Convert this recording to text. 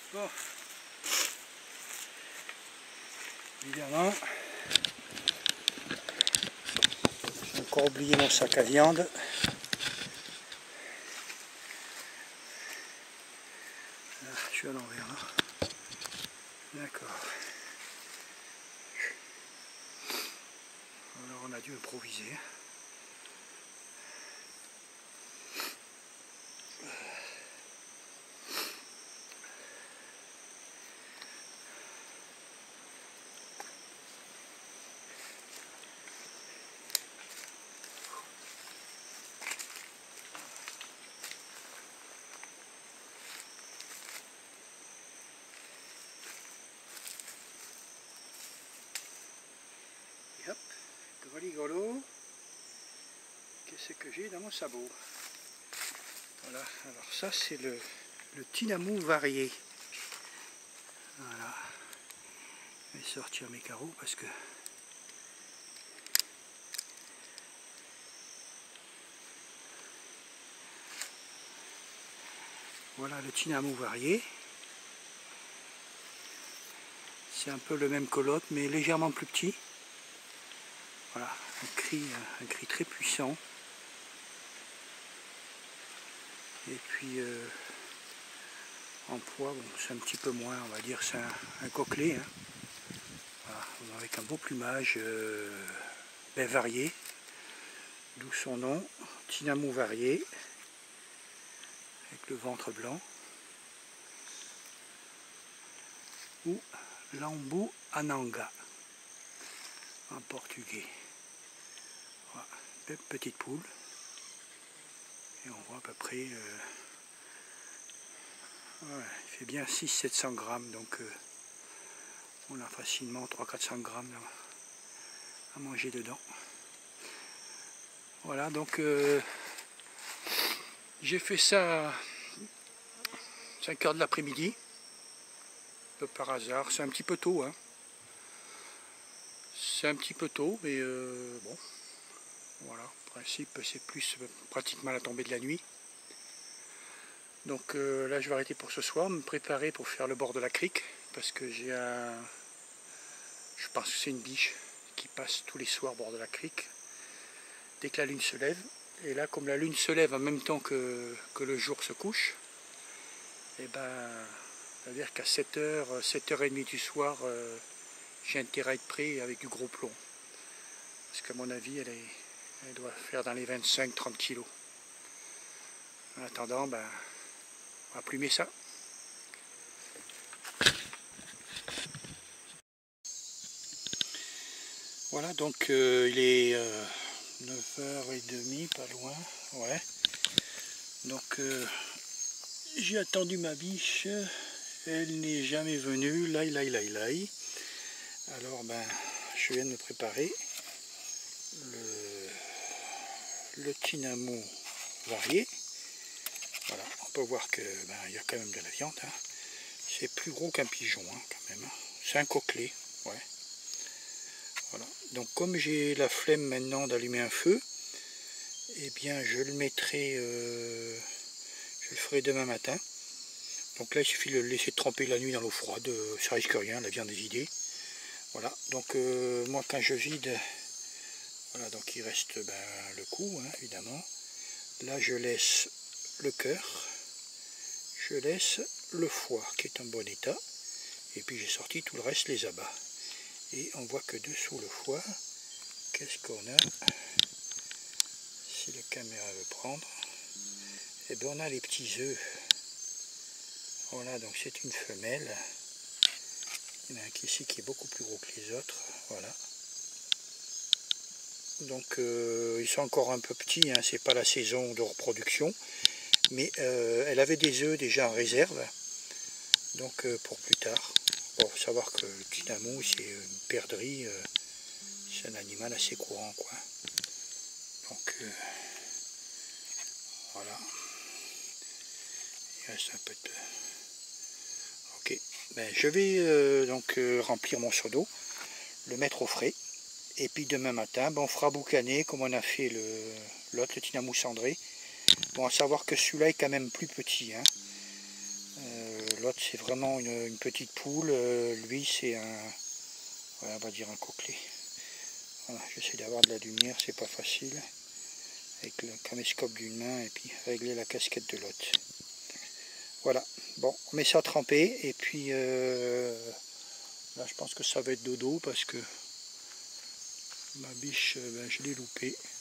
Bon, évidemment, j'ai encore oublié mon sac à viande. Ah, je suis à l'envers là. D'accord. Alors on a dû improviser. Et hop, rigolo. Qu'est-ce que j'ai dans mon sabot? Voilà, alors ça c'est le tinamou varié. Voilà. Je vais sortir mes carreaux parce que voilà le tinamou varié. C'est un peu le même que l'autre mais légèrement plus petit. Voilà, un cri très puissant. Et puis en poids, bon, c'est un petit peu moins, on va dire, c'est un coquelet. Hein. Voilà, avec un beau plumage varié, d'où son nom, tinamou varié, avec le ventre blanc, ou lambu ananga en portugais. Voilà, petite poule, et on voit à peu près, ouais, il fait bien 600-700 grammes, donc on a facilement 300-400 grammes à manger dedans. Voilà, donc j'ai fait ça à 5 h de l'après-midi, un peu par hasard. C'est un petit peu tôt, hein. C'est un petit peu tôt, mais bon, voilà, en principe c'est plus pratiquement la tombée de la nuit. Donc là je vais arrêter pour ce soir, me préparer pour faire le bord de la crique, parce que j'ai je pense que c'est une biche qui passe tous les soirs au bord de la crique, dès que la lune se lève. Et là, comme la lune se lève en même temps que le jour se couche, et ben, c'est-à-dire qu'à 7h, 7h30 du soir, j'ai intérêt à être prêt avec du gros plomb. Parce qu'à mon avis, elle doit faire dans les 25-30 kilos. En attendant, ben, on va plumer ça. Voilà, donc il est 9h30, pas loin. Ouais. Donc j'ai attendu ma biche, elle n'est jamais venue. Laï. Alors ben, je viens de me préparer le tinamou varié. Voilà, on peut voir que ben, il y a quand même de la viande. Hein. C'est plus gros qu'un pigeon, hein, quand même. C'est un coquelet, ouais. Voilà. Donc comme j'ai la flemme maintenant d'allumer un feu, eh bien je le mettrai, je le ferai demain matin. Donc là il suffit de le laisser tremper la nuit dans l'eau froide, ça risque rien, la viande est vidée. Voilà, donc moi quand je vide, voilà, donc il reste ben, le cou, hein, évidemment. Là je laisse le cœur, je laisse le foie qui est en bon état, et puis j'ai sorti tout le reste, les abats. Et on voit que dessous le foie, qu'est-ce qu'on a? Si la caméra veut prendre, et bien on a les petits œufs. Voilà, donc c'est une femelle. Il y en a un ici qui est beaucoup plus gros que les autres. Voilà. Donc ils sont encore un peu petits, hein, c'est pas la saison de reproduction. Mais elle avait des œufs déjà en réserve. Donc pour plus tard. Bon, faut savoir que le tinamou, c'est une perdrix, c'est un animal assez courant, quoi. Donc voilà. Il reste un peu de... Ok, ben, je vais donc remplir mon seau d'eau, le mettre au frais. Et puis demain matin, ben, on fera boucaner comme on a fait l'autre, le tinamou cendré. Bon, à savoir que celui-là est quand même plus petit. Hein. L'autre c'est vraiment une petite poule, lui c'est un, ouais, on va dire un coquelet. Voilà, j'essaie d'avoir de la lumière, c'est pas facile. Avec le caméscope d'une main et puis régler la casquette de l'autre. Voilà, bon, on met ça tremper et puis là je pense que ça va être dodo parce que ma biche, ben, je l'ai loupé.